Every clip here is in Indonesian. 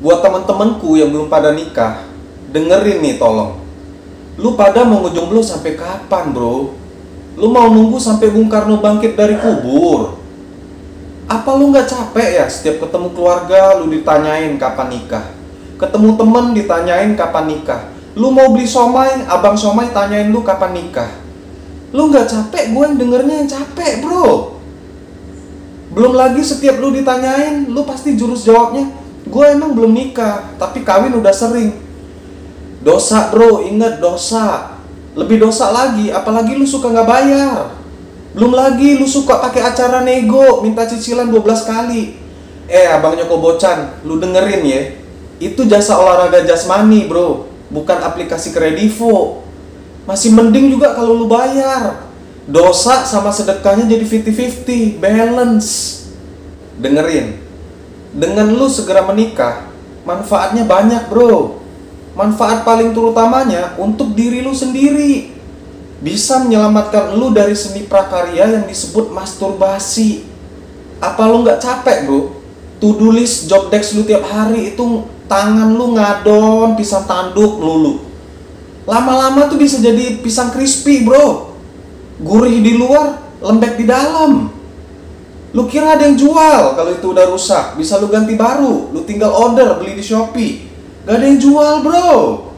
Buat temen-temenku yang belum pada nikah, dengerin nih tolong. Lu pada mau ngejomblo sampai kapan, bro? Lu mau nunggu sampai Bung Karno bangkit dari kubur? Apa lu nggak capek ya setiap ketemu keluarga lu ditanyain kapan nikah? Ketemu temen ditanyain kapan nikah? Lu mau beli somai, abang somai tanyain lu kapan nikah? Lu nggak capek? Gue yang dengernya yang capek, bro. Belum lagi setiap lu ditanyain, lu pasti jurus jawabnya, gue emang belum nikah, tapi kawin udah sering. Dosa, bro, inget dosa. Lebih dosa lagi, apalagi lu suka nggak bayar. Belum lagi lu suka pakai acara nego, minta cicilan 12 kali. Abang Nyoko Bocan, lu dengerin ya. Itu jasa olahraga jasmani, bro, bukan aplikasi Kredivo. Masih mending juga kalau lu bayar. Dosa sama sedekahnya jadi 50-50, balance. Dengerin, dengan lu segera menikah, manfaatnya banyak, bro. Manfaat paling terutamanya untuk diri lu sendiri. Bisa menyelamatkan lu dari seni prakarya yang disebut masturbasi. Apa lu nggak capek, bro? To-do list job desk lu tiap hari itu tangan lu ngadon pisang tanduk melulu. Lama-lama tuh bisa jadi pisang crispy, bro. Gurih di luar, lembek di dalam. Lu kira ada yang jual kalau itu udah rusak? Bisa lu ganti baru, lu tinggal order, beli di Shopee. Gak ada yang jual, bro.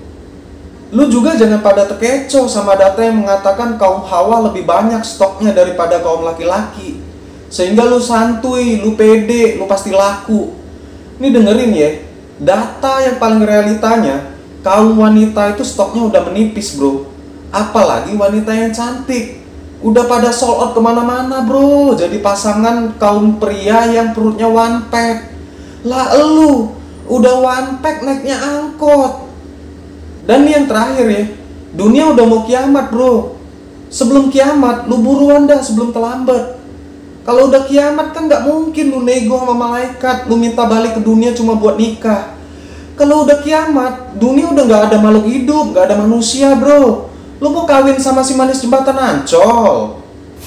Lu juga jangan pada terkecoh sama data yang mengatakan kaum hawa lebih banyak stoknya daripada kaum laki-laki. Sehingga lu santuy, lu pede, lu pasti laku. Ini dengerin ya, data yang paling realitanya, kaum wanita itu stoknya udah menipis, bro. Apalagi wanita yang cantik. Udah pada sold out kemana-mana, bro. Jadi pasangan kaum pria yang perutnya one pack. Lah elu, udah one pack naiknya angkot. Dan yang terakhir ya, dunia udah mau kiamat, bro. Sebelum kiamat, lu buruan dah sebelum terlambat. Kalau udah kiamat kan gak mungkin lu nego sama malaikat, lu minta balik ke dunia cuma buat nikah. Kalau udah kiamat, dunia udah gak ada makhluk hidup, gak ada manusia, bro. Lu mau kawin sama si manis jembatan Ancol?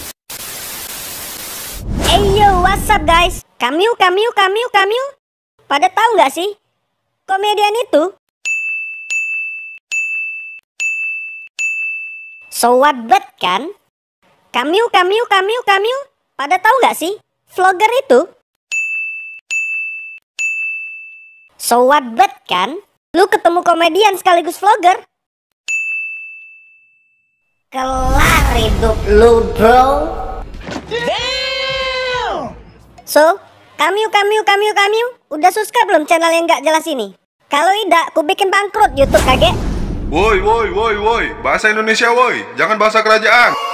Hey yo, what's up guys? Kamyu. Pada tahu nggak sih? Komedian itu so what bet kan? Kamyu. Pada tahu nggak sih? Vlogger itu so what bet kan? Lu ketemu komedian sekaligus vlogger. Kelar hidup lu, bro. Damn. So, Kamyu. Udah subscribe belum channel yang gak jelas ini? Kalau tidak, ku bikin bangkrut YouTube, kage. Woi, bahasa Indonesia woi, jangan bahasa kerajaan.